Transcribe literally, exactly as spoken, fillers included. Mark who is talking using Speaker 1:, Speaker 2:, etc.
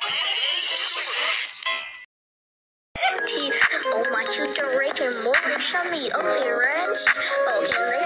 Speaker 1: Oh, my shooter Rick and Morgan, show me okay, ranch. Okay,